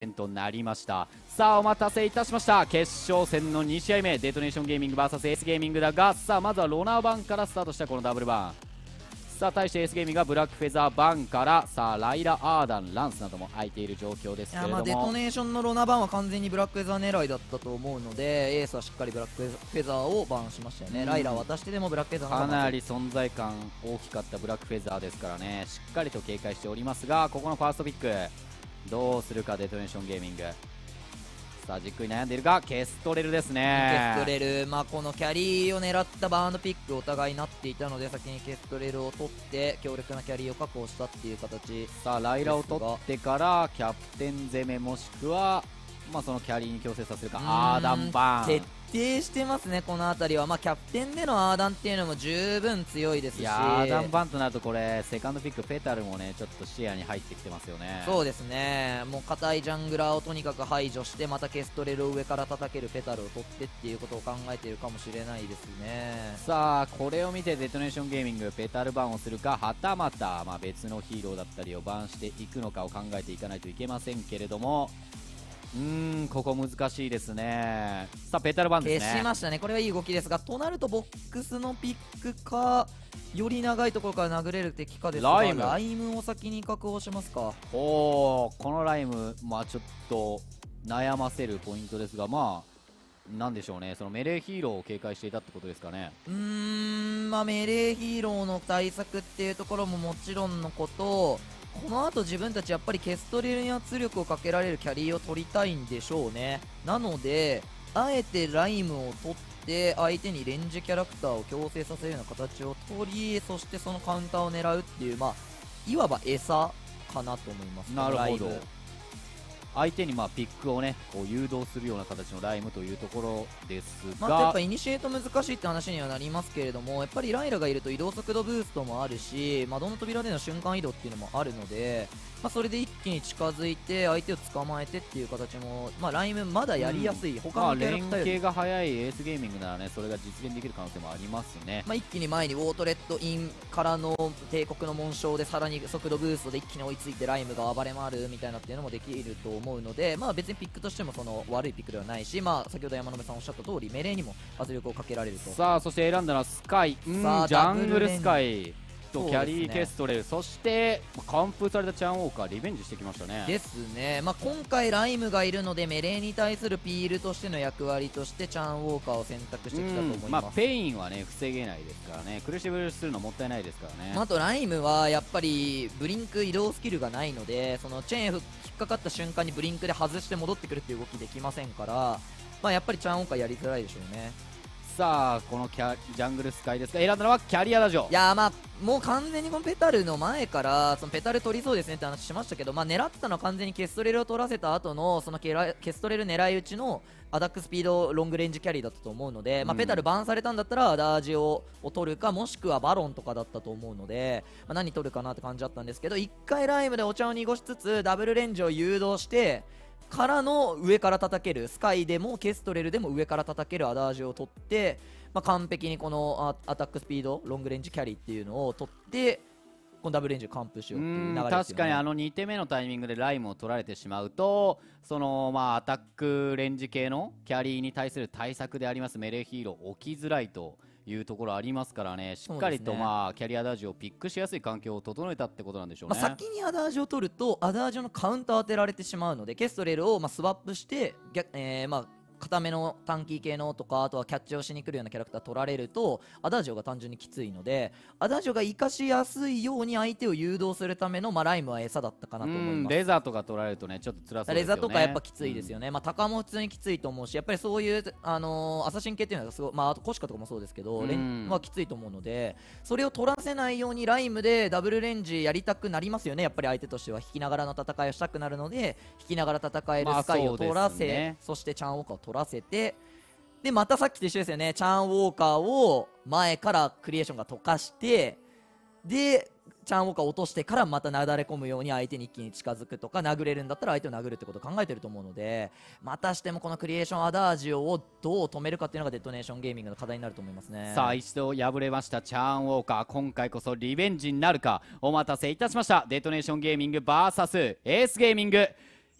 となりました。さあお待たせいたしました。決勝戦の2試合目、デトネーションゲーミング VS エースゲーミングだが、さあまずはロナーバンからスタートしたこのダブルバン。さあ対してエースゲーミングがブラックフェザーバンから、さあライラ、アーダン、ランスなども空いている状況ですけれども、 デトネーションのロナバンは完全にブラックフェザー狙いだったと思うので、エースはしっかりブラックフェザーをバンしましたよね。ライラを渡してでもブラックフェザーのかなり存在感大きかったブラックフェザーですからね、しっかりと警戒しておりますが、ここのファーストピックどうするかデトネーションゲーミング。さあじっくり悩んでいるがケストレルですね。 ケストレル、このキャリーを狙ったバーンドピックお互いなっていたので、先にケストレルを取って強力なキャリーを確保したっていう形。 さあライラを取ってからキャプテン攻めもしくはそのキャリーに強制させるか。アーダンバーン徹底してますね、この辺りは。キャプテンでのアーダンっていうのも十分強いですし、 いやアーダンバーンとなるとこれセカンドピックペタルもねちょっと視野に入ってきてますよね。 そうですね、もう硬いジャングラーをとにかく排除して、またケストレルを上から叩けるペタルを取ってっていうことを考えているかもしれないですね。 さあこれを見てデトネーションゲーミングペタルバンをするか、はたまた別のヒーローだったりをバンしていくのかを考えていかないといけませんけれども、ここ難しいですね。さあペタルバンですね。 消しましたね。これはいい動きですが、となるとボックスのピックかより長いところから殴れる敵かですが、ライムを先に確保しますか。 このライムちょっと悩ませるポイントですが、なんでしょうね、そのメレーヒーローを警戒していたってことですかね。 メレーヒーローの対策っていうところももちろんのこと、この後自分たちやっぱりケストレルに圧力をかけられるキャリーを取りたいんでしょうね。なのであえてライムを取って相手にレンジキャラクターを強制させるような形を取り、そしてそのカウンターを狙うっていう、いわば餌かなと思います。 なるほど。相手にピックをねこう誘導するような形のライムというところですが、 やっぱイニシエート難しいって話にはなりますけれども、やっぱりライラがいると移動速度ブーストもあるし、窓の扉での瞬間移動っていうのもあるので、それで一気に近づいて相手を捕まえてっていう形も、ライムまだやりやすい、他のキャラクターより連携が早いエースゲーミングならねそれが実現できる可能性もありますね。 一気に前にウォートレットインからの帝国の紋章でさらに速度ブーストで一気に追いついてライムが暴れ回るみたいなっていうのもできると思うので、別にピックとしてもその悪いピックではないし、先ほど山野辺さんおっしゃった通りメレーにも圧力をかけられると。 さあそして選んだのはスカイ、ジャングルスカイとキャリーケストレル、そして完封されたチャンウォーカーリベンジしてきましたね。 ですね、今回ライムがいるのでメレーに対するピールとしての役割としてチャンウォーカーを選択してきたと思います。 ペインはね防げないですからね、クルシブルするのもったいないですからね。 あとライムはやっぱりブリンク移動スキルがないので、そのチェーン引っかかった瞬間にブリンクで外して戻ってくるっていう動きできませんから、やっぱりチャンウォーカーやりづらいでしょうね。 さあこのジャングルスカイですが、選んだのはキャリアダジョ。 いやもう完全にこのペタルの前からそのペタル取りそうですねって話しましたけど、狙ってたのは完全にケストレルを取らせた後のそのケストレル狙い撃ちのアタックスピードロングレンジキャリーだったと思うので、ペタルバンされたんだったらアダージオを取るか、もしくはバロンとかだったと思うので、何取るかなって感じだったんですけど、1回ライムでお茶を濁しつつダブルレンジを誘導してからの上から叩ける、スカイでもケストレルでも上から叩けるアダージを取って、完璧にこのアタックスピードロングレンジキャリーっていうのを取ってこのダブルレンジを完封しようっていう流れですよね。 確かに2手目のタイミングでライムを取られてしまうと、そのアタックレンジ系のキャリーに対する対策でありますメレーヒーロー起きづらいというところありますからね、しっかりとキャリアダージをピックしやすい環境を整えたってことなんでしょうね。 先にアダージを取るとアダージのカウンター当てられてしまうので、ケストレルをスワップして固めの短期系のとか、あとはキャッチをしに来るようなキャラクター取られるとアダージョが単純にきついので、アダージョが生かしやすいように相手を誘導するための、ライムは餌だったかなと思います。 レザーとか取られるとねちょっと辛そうですよね。 レザーとかやっぱきついですよね。タカも普通にきついと思うし、やっぱりそういうアサシン系っていうのがすごい、あとコシカとかもそうですけど、きついと思うので、それを取らせないようにライムでダブルレンジやりたくなりますよね。やっぱり相手としては引きながらの戦いをしたくなるので、引きながら戦えるスカイを取らせ、そしてチャンウォーカーを取らせて、でまたさっきと一緒ですよね。チャンウォーカーを前からクリエーションが溶かして、でチャンウォーカーを落としてからまたなだれ込むように相手に一気に近づくとか、殴れるんだったら相手を殴るってことを考えてると思うので、またしてもこのクリエーションアダージオをどう止めるかっていうのがデトネーションゲーミングの課題になると思いますね。 さあ一度敗れましたチャンウォーカー、今回こそリベンジになるか。お待たせいたしました。デトネーションゲーミング VS エースゲーミング、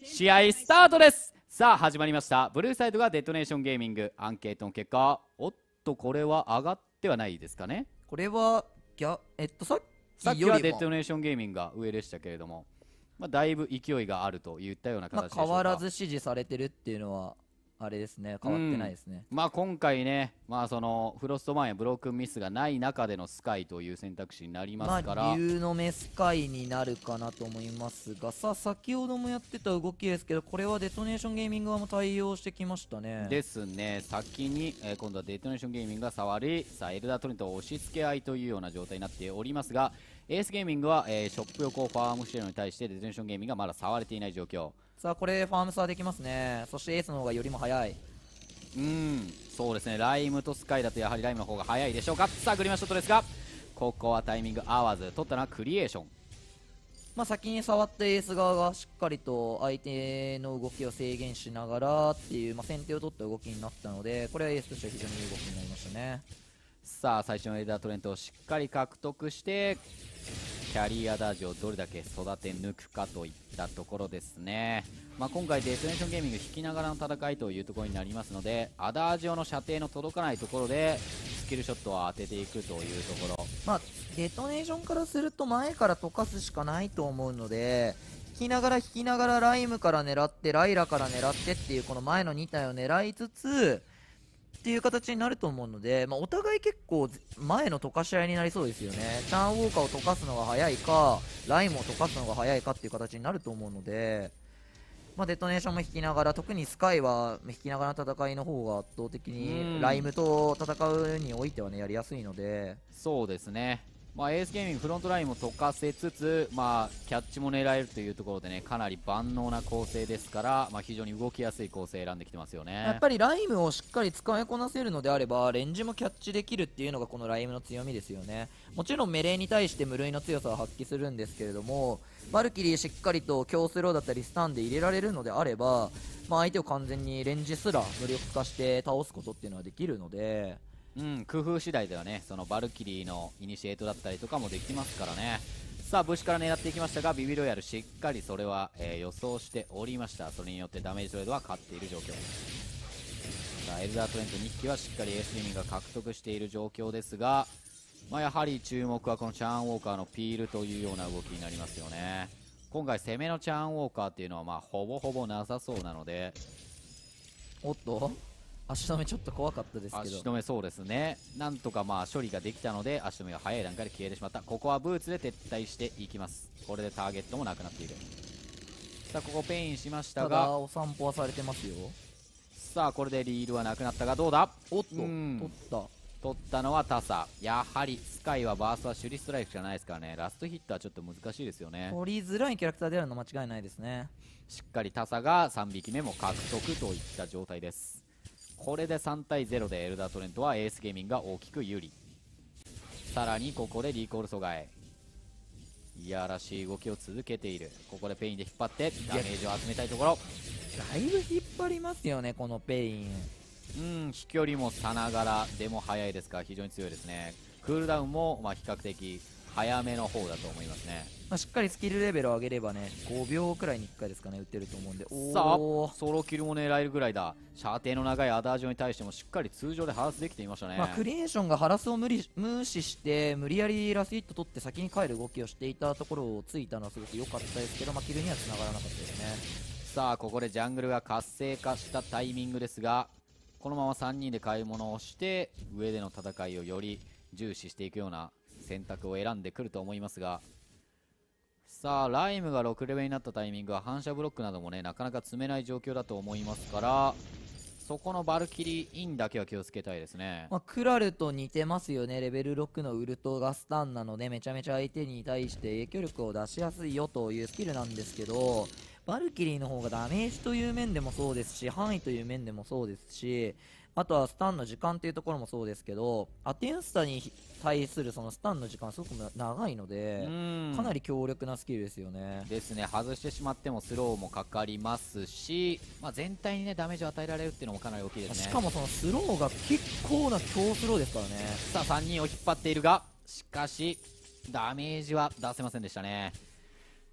試合スタートです。さあ始まりました。ブルーサイドがデトネーションゲーミング。アンケートの結果、おっとこれは上がってはないですかね。 これはさっきはデトネーションゲーミングが上でしたけれども、だいぶ勢いがあるといったような形でしょうか。 変わらず支持されてるっていうのはあれですね、変わってないですね。 今回ね、そのフロストマンやブロークンミスがない中でのスカイという選択肢になりますから、 竜の目スカイになるかなと思いますが、さあ先ほどもやってた動きですけど、これはデトネーションゲーミング側も対応してきましたね。 ですね。先に、今度はデトネーションゲーミングが触り、さあエルダートレントを押し付け合いというような状態になっておりますが、エースゲーミングは、ショップ横ファームしているのに対してデトネーションゲーミングがまだ触れていない状況。 さあこれファーム差できますね。そしてエースの方がよりも早い。 そうですね。ライムとスカイだとやはりライムの方が早いでしょうか。さあグリマショットですが、ここはタイミング合わず、取ったのはクリエーション。 先に触ったエース側がしっかりと相手の動きを制限しながらっていう、先手を取った動きになったので、これはエースとしては非常にいい動きになりましたね。 さあ最初のエルダートレントをしっかり獲得して、キャリアダージをどれだけ育て抜くかといったところですね。今回デトネーションゲーミング引きながらの戦いというところになりますので、アダージオの射程の届かないところでスキルショットを当てていくというところ。 デトネーションからすると前から溶かすしかないと思うので、引きながらライムから狙ってライラから狙ってっていうこの前の2体を狙いつつっていう形になると思うので、お互い結構前の溶かし合いになりそうですよね。チャンウォーカーを溶かすのが早いかライムを溶かすのが早いかっていう形になると思うので、デトネーションも引きながら、特にスカイは引きながらの戦いの方が圧倒的にライムと戦うにおいてはねやりやすいので。 そうですね。エースゲーミングフロントラインも溶かせつつ、キャッチも狙えるというところでね、かなり万能な構成ですから、非常に動きやすい構成選んできてますよね。 やっぱりライムをしっかり使いこなせるのであればレンジもキャッチできるっていうのがこのライムの強みですよね。もちろんメレーに対して無類の強さを発揮するんですけれども、バルキリーしっかりと強スローだったりスタンで入れられるのであれば、相手を完全にレンジすら無力化して倒すことっていうのはできるので、 工夫次第ではね、そのバルキリーのイニシエイトだったりとかもできますからね。さあ武士から狙っていきましたが、ビビロイヤルしっかりそれは、予想しておりました。それによってダメージトレードは勝っている状況。さあエルダートレント2匹はしっかりエースゲーミングが獲得している状況ですが、やはり注目はこのチャーンウォーカーのピールというような動きになりますよね。今回攻めのチャーンウォーカーっていうのはほぼほぼなさそうなので、 おっと足止めちょっと怖かったですけど、 足止めそうですね。なんとか処理ができたので足止めが早い段階で消えてしまった。ここはブーツで撤退していきます。これでターゲットもなくなっている。さあここペインしましたが、 ただお散歩はされてますよ。 さあこれでリールはなくなったがどうだ。 おっと取ったのはタサ。やはりスカイはバーストはシュリストライクしかないですからね、ラストヒットはちょっと難しいですよね。 取りづらいキャラクターであるの間違いないですね。 しっかりタサが3匹目も獲得といった状態です。これで3対0でエルダートレントはエースゲーミングが大きく有利。さらにここでリコール阻害、いやらしい動きを続けている。ここでペインで引っ張ってダメージを集めたいところ。 だいぶ引っ張りますよねこのペイン。 飛距離もさながらでも速いですから非常に強いですね。クールダウンも比較的早めの方だと思いますね。 しっかりスキルレベルを上げればね5秒くらいに1回ですかね打ってると思うんで。 さあソロキルも狙えるぐらいだ。射程の長いアダージョに対してもしっかり通常でハラスできていましたね。 クリエーションがハラスを無視して無理やりラスヒット取って先に帰る動きをしていたところをついたのはすごく良かったですけど、キルには繋がらなかったですね。 さあここでジャングルが活性化したタイミングですが、このまま3人で買い物をして上での戦いをより重視していくような選択を選んでくると思いますが、さあライムが6レベルになったタイミングは反射ブロックなどもねなかなか積めない状況だと思いますから、そこのバルキリーインだけは気をつけたいですね。 クラルと似てますよね。レベル6のウルトがスタンなのでめちゃめちゃ相手に対して影響力を出しやすいよというスキルなんですけど、バルキリーの方がダメージという面でもそうですし範囲という面でもそうですし、あとはスタンの時間というところもそうですけど、アテンスタに対するそのスタンの時間すごく長いのでかなり強力なスキルですよね。 ですね。外してしまってもスローもかかりますし、全体にねダメージを与えられるっていうのもかなり大きいですね。 しかもそのスローが結構な強スローですからね。 さあ3人を引っ張っているがしかしダメージは出せませんでしたね。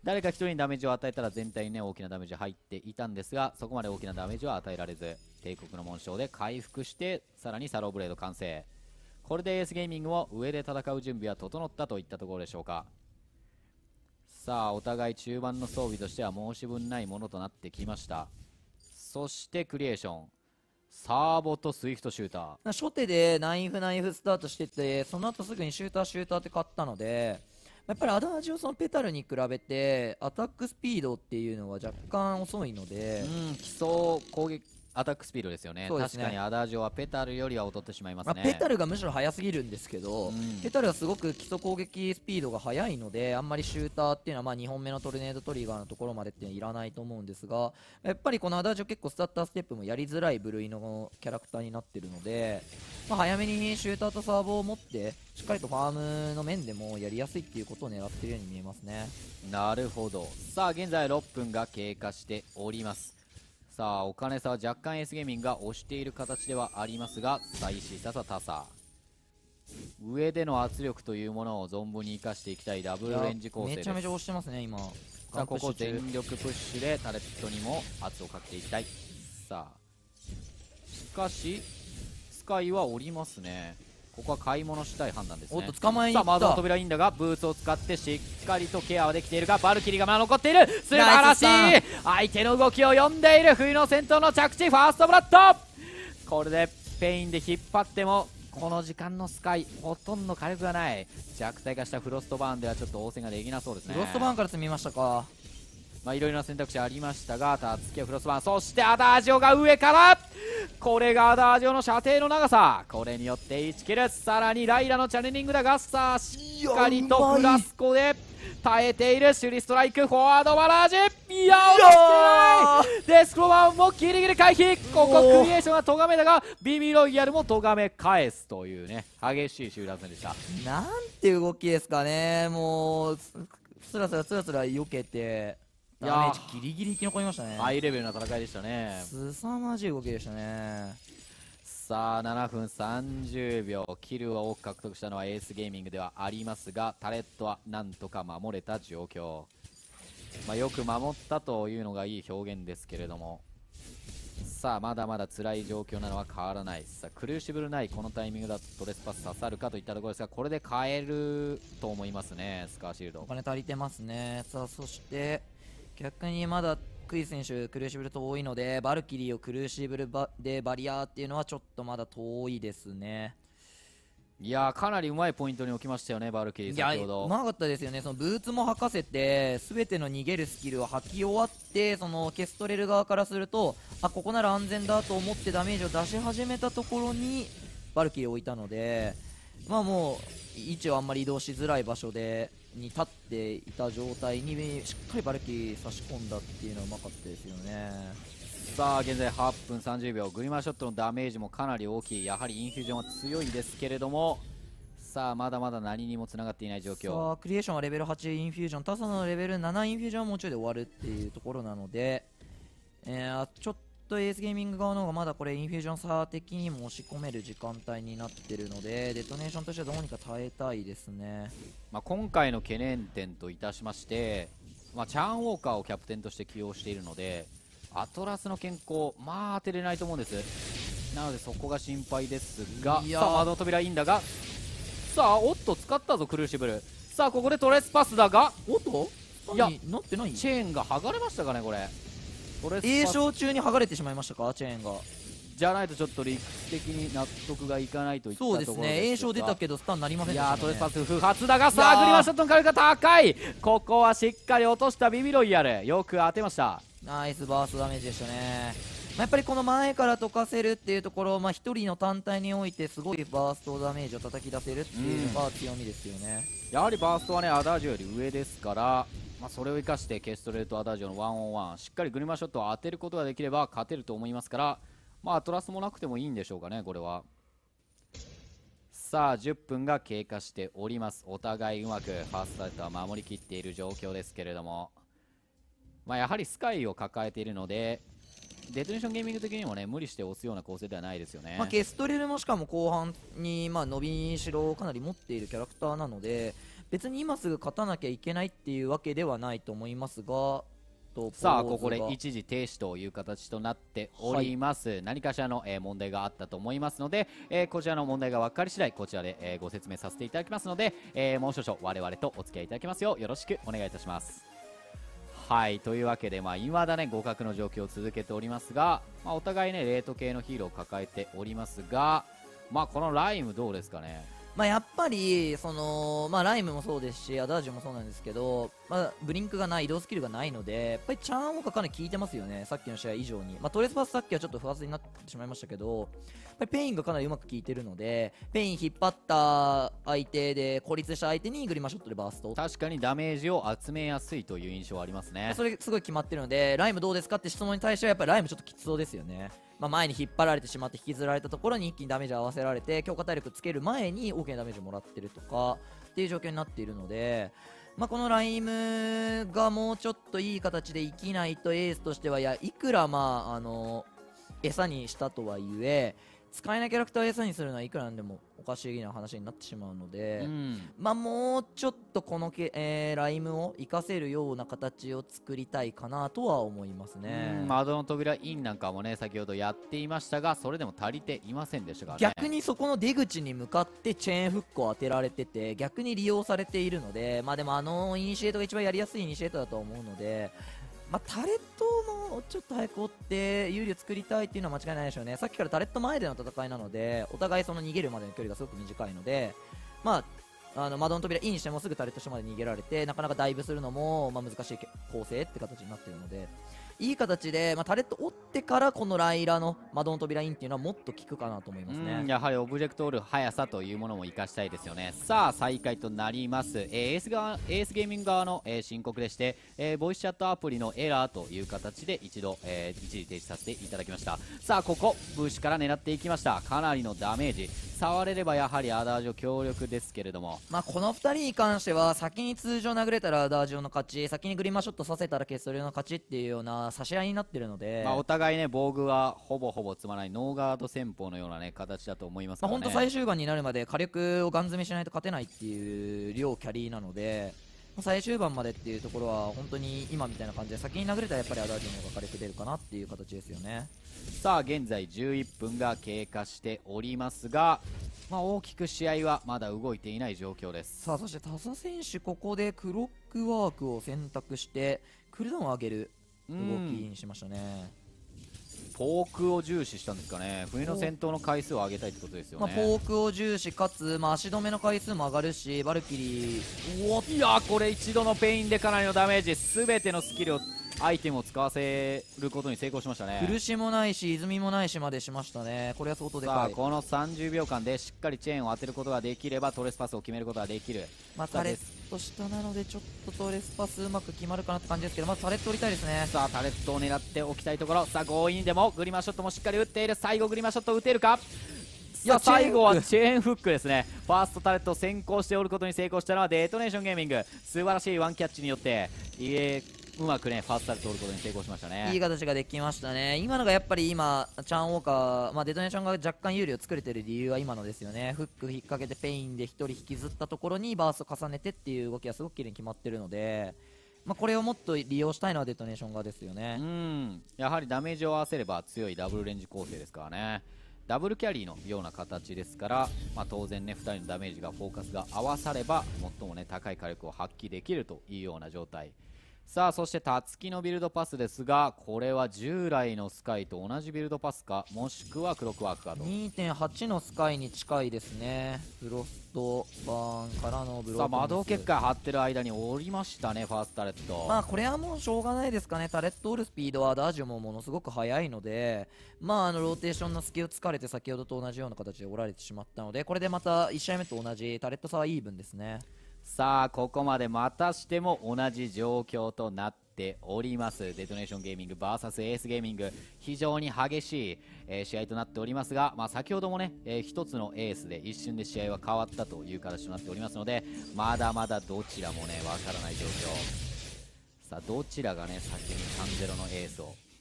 誰か1人にダメージを与えたら全体にね大きなダメージ入っていたんですが、そこまで大きなダメージは与えられず、帝国の紋章で回復して、さらにサローブレード完成。これでエースゲーミングも上で戦う準備は整ったといったところでしょうか。さあお互い中盤の装備としては申し分ないものとなってきました。そしてクリエーション、サーボとスイフトシューター、 初手でナイフスタートしてて、その後すぐにシューターって買ったので、やっぱりアダージオそのペタルに比べてアタックスピードっていうのは若干遅いので、 基礎攻撃アタックスピードですよね。 そうですね。 確かにアダージョはペタルよりは劣ってしまいますね。 ペタルがむしろ速すぎるんですけど、ペタルはすごく基礎攻撃スピードが速いので、あんまりシューターっていうのは2本目のトルネードトリガーのところまでっていうのはいらないと思うんですが、やっぱりこのアダージョ結構スタッターステップもやりづらい部類のキャラクターになってるので、早めにシューターとサーボを持ってしっかりとファームの面でもやりやすいっていうことを狙ってるように見えますね。 なるほど。さあ現在6分が経過しております。さあお金差は若干エースゲーミングが押している形ではありますが、最小ささ多差、上での圧力というものを存分に生かしていきたいダブルレンジ構成です。 めちゃめちゃ押してますね今。 さあここ全力プッシュでタレットにも圧をかけていきたい。さあしかしスカイは降りますね。ここは買い物したい判断ですね。 おっと捕まえに行った。 さあまずは扉いいんだが、ブーツを使ってしっかりとケアはできているが、バルキリーがまだ残っている。素晴らしい、相手の動きを読んでいる。冬の戦闘の着地、ファーストブラッド。これでペインで引っ張ってもこの時間のスカイほとんど火力がない。弱体化したフロストバーンではちょっと応戦ができなそうですね。 フロストバーンから積みましたか。 いろいろな選択肢ありましたが、たつきはフロスバーン、そしてアダージオが上から、これがアダージオの射程の長さ、これによって1キル。さらにライラのチャネリングだが、さあしっかりとフラスコで耐えている。シュリストライク、フォワードバラージ、いや落ちてない。デスクロバーンもギリギリ回避。ここクリエーションが咎めだが、ビビロイヤルも咎め返すというね、激しい集団戦でした。 なんて動きですかね。もうつらつら避けてダメージギリギリ生き残りましたね。 ハイレベルな戦いでしたね。 凄まじい動きでしたね。 さあ7分30秒、キルを多く獲得したのはエースゲーミングではありますが、タレットはなんとか守れた状況。よく守ったというのがいい表現ですけれども、さあまだまだ辛い状況なのは変わらない。さあクルーシブルないこのタイミングだとトレスパス刺さるかといったところですが、これで変えると思いますね。スカーシールドお金足りてますね。さあそして逆にまだクイズ選手クルーシブル遠いので、バルキリーをクルーシブルでバリアーっていうのはちょっとまだ遠いですね。 いやーかなりうまいポイントに置きましたよね、バルキリー。先ほどうまかったですよね。そのブーツも履かせて全ての逃げるスキルを履き終わって、そのケストレル側からするとここなら安全だと思ってダメージを出し始めたところにバルキリーを置いたので、もう位置をあんまり移動しづらい場所に立っていた状態にしっかりバルキリー差し込んだっていうのはうまかったですよね。 さあ現在8分30秒、グリマーショットのダメージもかなり大きい。やはりインフュージョンは強いですけれども、さあまだまだ何にもつながっていない状況。 さあクリエーションはレベル8インフュージョン、タサのレベル7インフュージョンはもうちょいで終わるっていうところなので、ちょっとエースゲーミング側の方がまだこれインフュージョン差的にも押し込める時間帯になってるので、デトネーションとしてはどうにか耐えたいですね。 今回の懸念点といたしまして、チャーンウォーカーをキャプテンとして起用しているので、アトラスの健康当てれないと思うんです。なのでそこが心配ですが、さあ窓扉いいんだが、さあおっと使ったぞクルーシブル。さあここでトレスパスだが、 おっといやなってない。 チェーンが剥がれましたかね。これトレスパス A 賞中に剥がれてしまいましたか、チェーンが。 じゃないとちょっと理屈的に納得がいかないといったところですが、 そうですね。A 賞出たけどスタンなりませんでしたね。 トレスパス不発だが、さあグリマショットの火力が高い。ここはしっかり落としたビビロイヤル、よく当てました。 ナイスバーストダメージでしたね。やっぱりこの前から溶かせるっていうところ、1人の単体においてすごいバーストダメージを叩き出せるっていうのが強みですよね。 やはりバーストはねアダージオより上ですから、それを生かしてケストレートアダージオの1on1しっかりグリマショットを当てることができれば勝てると思いますから、アトラスもなくてもいいんでしょうかね、これは。さあ10分が経過しております。お互いうまくファーストタイトは守りきっている状況ですけれども、やはりスカイを抱えているので、デトネーションゲーミング的にもね無理して押すような構成ではないですよね。 ケストレルもしかも後半に伸びしろをかなり持っているキャラクターなので、 別に今すぐ勝たなきゃいけないっていうわけではないと思いますが、 さあここで一時停止という形となっております、何かしらの、問題があったと思いますので、こちらの問題が分かり次第こちらで、ご説明させていただきますので、もう少々我々とお付き合いいただきますようよろしくお願いいたします。はいというわけで、未だね互角の状況を続けておりますが、お互いねレート系のヒーローを抱えておりますが、このライムどうですかね。 やっぱりライムもそうですしアダージュもそうなんですけど、ブリンクがない、移動スキルがないのでやっぱりチャーンウォーカーかなり効いてますよね、さっきの試合以上に。トレスパスさっきはちょっと不発になってしまいましたけど、やっぱりペインがかなりうまく効いてるので、ペイン引っ張った相手で孤立した相手にグリマショットでバースト、 確かにダメージを集めやすいという印象はありますね。 それすごい決まってるので、ライムどうですかって質問に対してはやっぱりライムちょっときつそうですよね。前に引っ張られてしまって引きずられたところに一気にダメージを合わせられて強化体力つける前に大きなダメージをもらってるとかっていう状況になっているので、このライムがもうちょっといい形で生きないとエースとしてはいくら餌にしたとはいえ使えないキャラクターを餌にするのはいくらなんでもおかしいな話になってしまうので、もうちょっとこのライムを活かせるような形を作りたいかなとは思いますね。 窓の扉インなんかもね先ほどやっていましたが、それでも足りていませんでしたからね。 逆にそこの出口に向かってチェーンフックを当てられてて逆に利用されているので、でもイニシエートが一番やりやすいイニシエートだと思うので、タレットもちょっと早く追って有利を作りたいっていうのは間違いないでしょうね。さっきからタレット前での戦いなのでお互いその逃げるまでの距離がすごく短いので、窓の扉インしてもすぐタレット下まで逃げられてなかなかダイブするのも難しい構成って形になっているので、いい形で、タレット追ってからこのライラの窓の扉インっていうのはもっと効くかなと思いますね。 やはりオブジェクトオール速さというものも生かしたいですよね。さあ再開となります、エースゲーミング側の、申告でして、ボイスチャットアプリのエラーという形で一時停止させていただきました。さあここブッシュから狙っていきました。かなりのダメージ、触れればやはりアダージョ強力ですけれども、 この2人に関しては先に通常殴れたらアダージョの勝ち、先にグリマショットさせたらケストリオの勝ちっていうような差し合いになってるので、 お互いね防具はほぼほぼ積まないノーガード戦法のようなね形だと思いますからね。 本当最終盤になるまで火力をガン詰めしないと勝てないっていう両キャリーなので、最終盤までっていうところは本当に今みたいな感じで先に殴れたらやっぱりアダージョの方が火力出るかなっていう形ですよね。 さあ現在11分が経過しておりますが、大きく試合はまだ動いていない状況です。 さあそして田澤選手ここでクロックワークを選択してクールダウンを上げる動きにしましたね。 フォークを重視したんですかね。冬の戦闘の回数を上げたいってことですよね。 フォークを重視かつ、足止めの回数も上がるし、バルキリーいやこれ一度のペインでかなりのダメージ、全てのスキルをアイテムを使わせることに成功しましたね。 苦しもないし泉もないしまでしましたね。これは相当でかい。 さあこの30秒間でしっかりチェーンを当てることができればトレスパスを決めることができる。 タレット下なのでちょっとトレスパスうまく決まるかなって感じですけど、まずタレット降りたいですね。 さあタレットを狙っておきたいところ。さあ強引でもグリマショットもしっかり打っている。最後グリマショット打てるか。最後はチェーンフックですね。ファーストタレットを先行しておることに成功したのはデトネーションゲーミング。素晴らしいワンキャッチによってうまくねファーストタレットを取ることに成功しましたね。 いい形ができましたね。今のがやっぱりチャーンウォーカー、デトネーションが若干有利を作れてる理由は今のですよね。フック引っ掛けてペインで1人引きずったところにバースト重ねてっていう動きがすごく綺麗に決まってるので、これをもっと利用したいのはデトネーション側ですよね。 やはりダメージを合わせれば強いダブルレンジ構成ですからね。ダブルキャリーのような形ですから、当然ね2人のダメージがフォーカスが合わされば最もね高い火力を発揮できるというような状態。さあそしてタツキのビルドパスですが、これは従来のスカイと同じビルドパスかもしくはクロックワークかと。 2.8 のスカイに近いですね。フロストバーンからのブロードミス。 さあ窓結界張ってる間に降りましたねファーストタレット。 これはもうしょうがないですかね。タレット折るスピードはダージョもものすごく速いので、ローテーションの隙を突かれて先ほどと同じような形で折られてしまったので、これでまた1試合目と同じタレット差はイーブンですね。 さあここまでまたしても同じ状況となっております。デトネーションゲーミング VS エースゲーミング、非常に激しい、試合となっておりますが、先ほどもね、一つのエースで一瞬で試合は変わったという形となっておりますので、まだまだどちらもねわからない状況。さあどちらがね先に 3-0 のエースを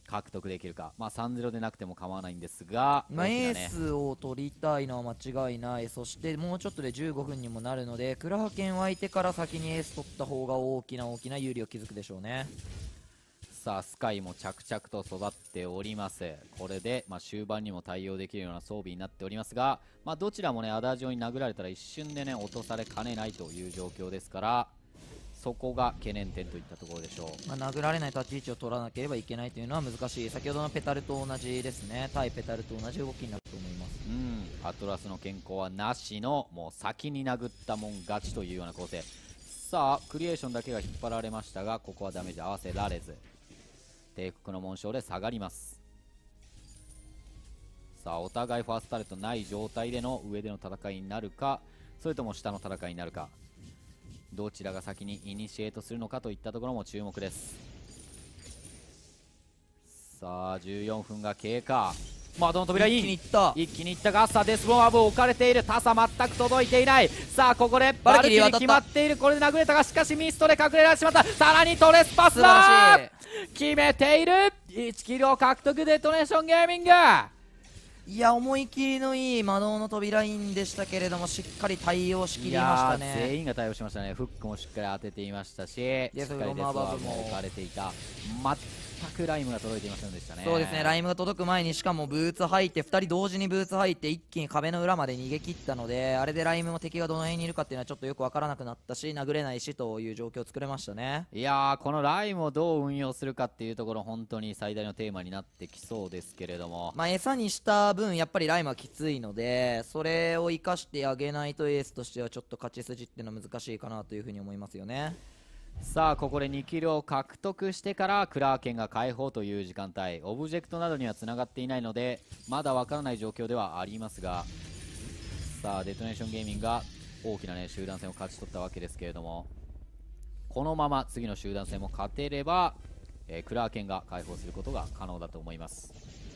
獲得できるか。まあ 3-0 でなくても構わないんですが、 まあ、 大きなエースを取りたいのは間違いない。そしてもうちょっとで15分にもなるので、クラハケンは相手から先にエース取った方が大きな有利を築くでしょうね。 さあスカイも着々と育っております。これで、まあ、終盤にも対応できるような装備になっておりますが、まあ、どちらもねアダージョに殴られたら一瞬でね落とされかねないという状況ですから、そこが懸念点といったところでしょう。 まあ、殴られない立ち位置を取らなければいけないというのは難しい。先ほどのペタルと同じですね。対ペタルと同じ動きになると思います。 アトラスの健康はなしの、もう先に殴ったもん勝ちというような構成。さあクリエーションだけが引っ張られましたが、ここはダメージ合わせられず、帝国の紋章で下がります。さあお互いファーストタレットない状態での上での戦いになるか、それとも下の戦いになるか、どちらが先にイニシエートするのかといったところも注目です。さあ14分が経過。窓の扉イン、 一気にいった。 一気にいったが、さあデスボンアブ置かれている。タサ全く届いていない。さあここでバルキリー決まっている。これで殴れたが、しかしミストで隠れられてしまった。さらにトレスパス素晴らしい。 決めている。1キルを獲得、デトネーションゲーミング。 いや、思い切りのいい魔導の扉インでしたけれども、しっかり対応しきりましたね。 全員が対応しましたね。フックもしっかり当てていましたし、しっかりデスワーブも置かれていた。全くライムが届いていませんでしたね。 そうですね、ライムが届く前にしかもブーツ入って、2人同時にブーツ入って一気に壁の裏まで逃げ切ったので、あれでライムも敵がどの辺にいるかっていうのはちょっとよく分からなくなったし、殴れないしという状況を作れましたね。 いやー、このライムをどう運用するかっていうところ、本当に最大のテーマになってきそうですけれども、 まあ餌にした分やっぱりライムはきついので、それを生かしてあげないとエースとしてはちょっと勝ち筋っていうのは難しいかなというふうに思いますよね。 さあここで2キルを獲得してからクラーケンが解放という時間帯、オブジェクトなどにはつながっていないのでまだわからない状況ではありますが、さあデトネーションゲーミングが大きな、ね、集団戦を勝ち取ったわけですけれども、このまま次の集団戦も勝てれば、クラーケンが解放することが可能だと思います。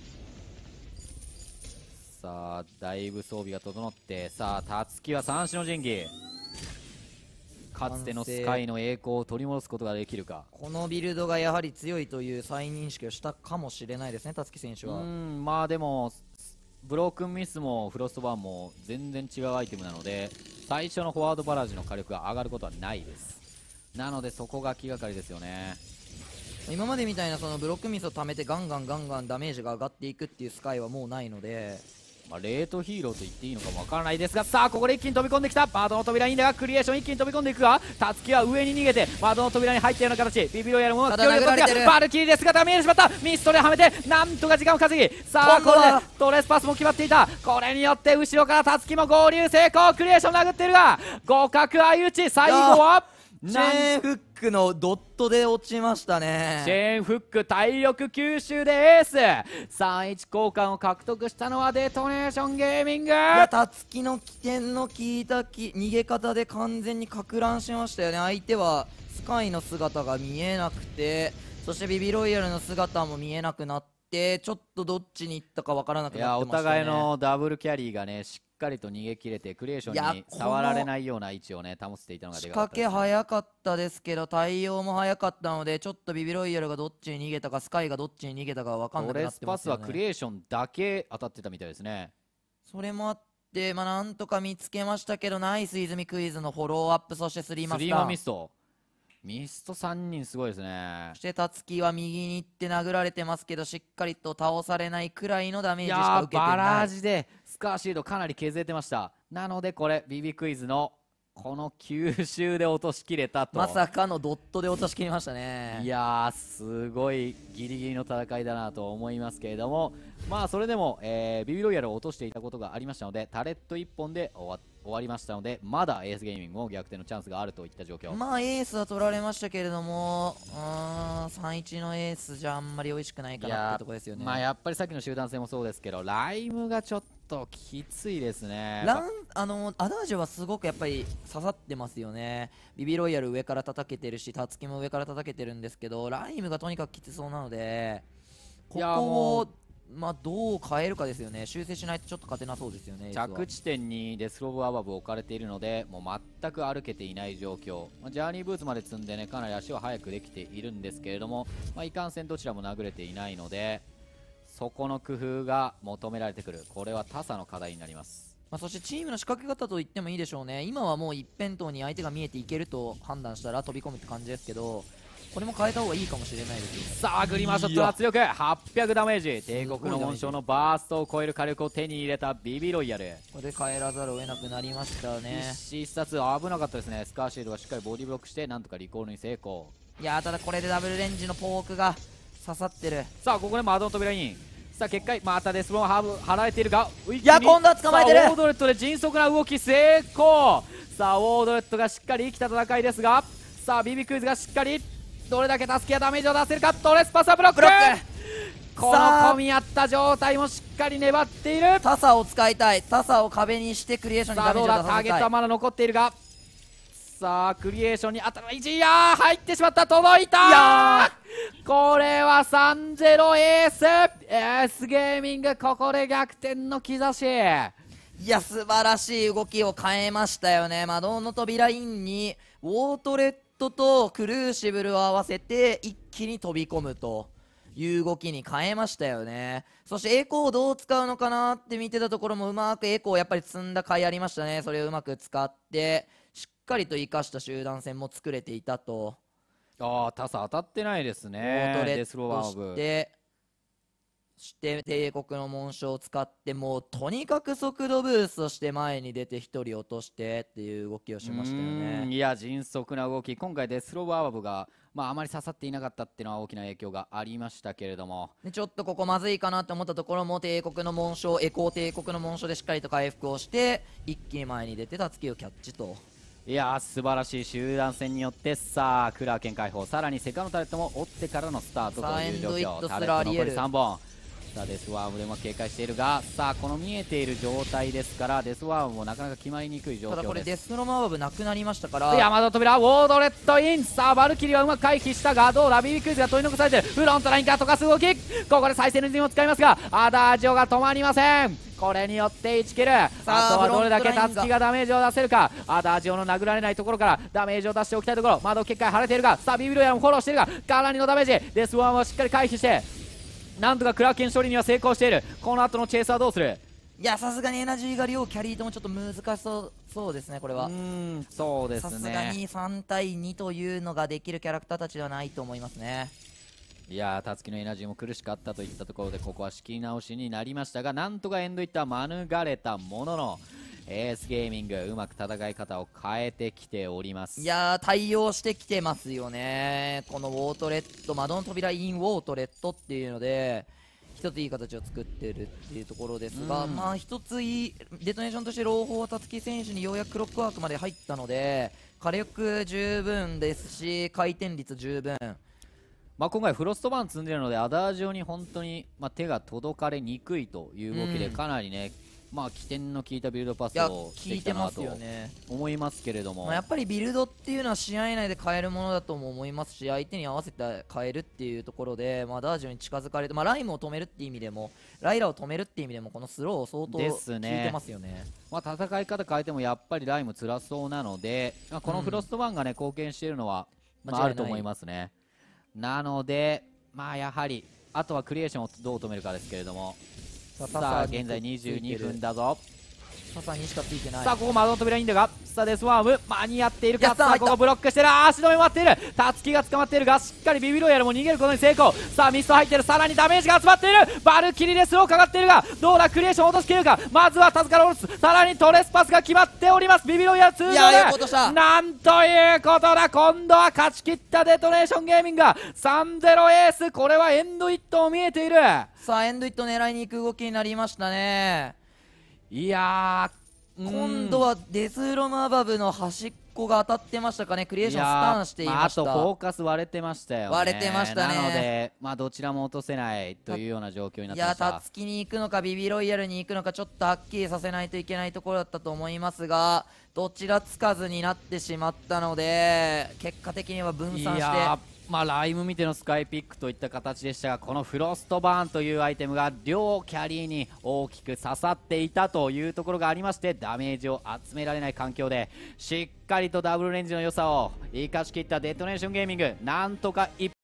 さあだいぶ装備が整って、さあタツキは三種の神器、かつてのスカイの栄光を取り戻すことができるか。 このビルドがやはり強いという再認識をしたかもしれないですね、辰木選手は。 まあでもブロークンミスもフロストバーンも全然違うアイテムなので、最初のフォワードバラージの火力が上がることはないです。なのでそこが気がかりですよね。 今までみたいなそのブロックミスを貯めてガンガンダメージが上がっていくっていうスカイはもうないので、 まあ、レートヒーローと言っていいのかもわからないですが、さあここで一気に飛び込んできた。窓の扉いいんだが、クリエーション一気に飛び込んでいくが、タツキは上に逃げて窓の扉に入ったような形。ビビロイヤルも距離を取って、バルキリーで姿が見えてしまった。ミストではめてなんとか時間を稼ぎ、さあこれでトレスパスも決まっていた。これによって後ろからタツキも合流成功。クリエーション殴っているが互角相打ち。最後はチェーンフックのドットで落ちましたね。 チェーンフック体力吸収でエース。3-1交換を獲得したのはデトネーションゲーミング。いや、タツキの起点の効いた逃げ方で完全にか乱しましたよね。相手はスカイの姿が見えなくて、そしてビビロイヤルの姿も見えなくなって、ちょっとどっちに行ったかわからなくなってましたね。 お互いのダブルキャリーがねしっかりと逃げ切れて、クリエーションに触られないような位置をね保っていたのがでかかったですね。 仕掛け早かったですけど対応も早かったので、ちょっとビビロイヤルがどっちに逃げたかスカイがどっちに逃げたか分かんなくなってますよね。 トレスパスはクリエーションだけ当たってたみたいですね。 それもあって、なんとか見つけましたけど、ナイス泉クイズのフォローアップ、そしてスリーマスターミスト3人すごいですね。 そしてタツキは右に行って殴られてますけど、しっかりと倒されないくらいのダメージしか受けてない。 バラージでスカーシードかなり削れてました。なのでこれビビクイズのこの吸収で落としきれたと。 まさかのドットで落としきりましたね。 いやーすごいギリギリの戦いだなと思いますけれども、まあそれでも、ビビロイヤルを落としていたことがありましたので、タレット1本で終わりましたので、まだエースゲーミングも逆転のチャンスがあるといった状況。 まあエースは取られましたけれども、3-1のエースじゃあんまり美味しくないかなってとこですよね。 まあやっぱりさっきの集団戦もそうですけど、ライムがちょっときついですね。 アダージョはすごくやっぱり刺さってますよね。ビビロイヤル上から叩けてるし、タツキも上から叩けてるんですけど、ライムがとにかくきつそうなので、ここをまあどう変えるかですよね。修正しないとちょっと勝てなそうですよね。 着地点にデスローブアバブ置かれているので、もう全く歩けていない状況、ジャーニーブーツまで積んでね、かなり足は速くできているんですけれども、いかんせんどちらも殴れていないので、そこの工夫が求められてくる。これは他者の課題になります。 そしてチームの仕掛け方と言ってもいいでしょうね。今はもう一辺倒に相手が見えていけると判断したら飛び込むって感じですけど、これも変えた方がいいかもしれないですよ。 さあグリマーショットの圧力800ダメージ、帝国の紋章のバーストを超える火力を手に入れたビビロイヤル。 これで帰らざるを得なくなりましたね。 一死一殺危なかったですね。スカーシールドがしっかりボディブロックしてなんとかリコールに成功。 いやー、ただこれでダブルレンジのポークが刺さってる。 さあここで窓の扉イン。さあ結果またデスローンハーブ張られているが、 いや今度は捕まえてる。 さあウォードレットで迅速な動き成功。さあウォードレットがしっかり生きた戦いですが、さあビビクイズがしっかりどれだけ助けやダメージを出せるか。トレスパスはブロック。この込み合った状態もしっかり粘っている。 タサを使いたい。タサを壁にしてクリエーションにダメージを出させたい。 ターゲットはまだ残っているが、さあクリエーションに当たる位置、いやー入ってしまった。届いたー。これは 3-0 エースゲーミング、ここで逆転の兆し。 いや素晴らしい動きを変えましたよね。魔導の扉インにウォートレットとクルーシブルを合わせて一気に飛び込むという動きに変えましたよね。そしてエコーをどう使うのかなって見てたところもうまくエコーをやっぱり積んだ甲斐ありましたね。それをうまく使ってしっかりと生かした集団戦も作れていたと。 タサ当たってないですね。 ウォートレデスローットバーブして帝国の紋章を使ってもうとにかく速度ブーストして前に出て1人落としてっていう動きをしましたよね。 いや迅速な動き。今回デスローバーブがあまり刺さっていなかったっていうのは大きな影響がありましたけれども、 でちょっとここまずいかなって思ったところも帝国の紋章エコー帝国の紋章でしっかりと回復をして一気に前に出てた月をキャッチと。 いやー素晴らしい集団戦によって、さあクラーケン解放、さらにセカンドタレットも追ってからのスタートという状況。タレット残り3本。さあデスワームでも警戒しているが、さあこの見えている状態ですからデスワームもなかなか決まりにくい状況です。 ただこれデスロマーブなくなりましたから山田扉ウォードレットイン。さあバルキリーはうまく回避したが、どうだビビクイズが取り残されている。フロントラインから溶かす動き、ここで再生のリズムを使いますがアダージオが止まりません。これによって1キル。あとはどれだけタツキがダメージを出せるか。アダージオの殴られないところからダメージを出しておきたいところ。窓結界晴れているが、さあビビロヤもフォローしているがかなりのダメージ。デスワームはしっかり回避してなんとかクラーケン処理には成功している。この後のチェイスはどうする。 いやさすがにエナジーが両キャリーともちょっと難しそうですね。これはそうですね。 さすがに3対2というのができるキャラクターたちではないと思いますね。 いやータツキのエナジーも苦しかったといったところで、ここは仕切り直しになりましたが、なんとかエンドイットは免れたものの、エースゲーミングうまく戦い方を変えてきております。 いやー対応してきてますよね。このウォートレット窓の扉インウォートレットっていうので一ついい形を作ってるっていうところですが、一ついいデトネーションとして朗報たつき選手にようやくクロックワークまで入ったので火力十分ですし回転率十分。 今回フロストバーン積んでるのでアダージオに本当に、手が届かれにくいという動きで、かなりね起点の効いたビルドパスをしてきたなと思いますけれども、 やっぱりビルドっていうのは試合内で変えるものだとも思いますし、相手に合わせて変えるっていうところで、ダージョに近づかれて、ライムを止めるっていう意味でもライラを止めるっていう意味でもこのスローを相当効いてますよね。 戦い方変えてもやっぱりライム辛そうなので、このフロストバーンがね貢献しているのは、あると思いますね。なのでやはりあとはクリエーションをどう止めるかですけれども、さあ現在22分だぞ。 タサにしかついてない。 さあここ窓の扉いいんだが、さあデスワーム間に合っているか。さあここブロックしてる。足止め待っている。タツキが捕まっているがしっかりビビロイヤルも逃げることに成功。さあミスト入っている。さらにダメージが集まっている。バルキリでスローかかっているがどうだクリエーション落としきれるか。まずはタツから落とす。さらにトレスパスが決まっております。ビビロイヤル通常でなんということだ。今度は勝ち切ったデトネーションゲーミングが 3-0 エース。これはエンドイットも見えている。 さあエンドイット狙いに行く動きになりましたね。 いやー今度はデスロマバブの端っこが当たってましたかね。クリエーションスタンしていました。 あとフォーカス割れてましたよね。 割れてましたね。 なのでどちらも落とせないというような状況になってました。 タツキに行くのかビビロイヤルに行くのかちょっとはっきりさせないといけないところだったと思いますが、どちらつかずになってしまったので結果的には分散してライム見てのスカイピックといった形でしたが、このフロストバーンというアイテムが両キャリーに大きく刺さっていたというところがありまして、ダメージを集められない環境でしっかりとダブルレンジの良さを生かしきったデトネーションゲーミング、なんとか一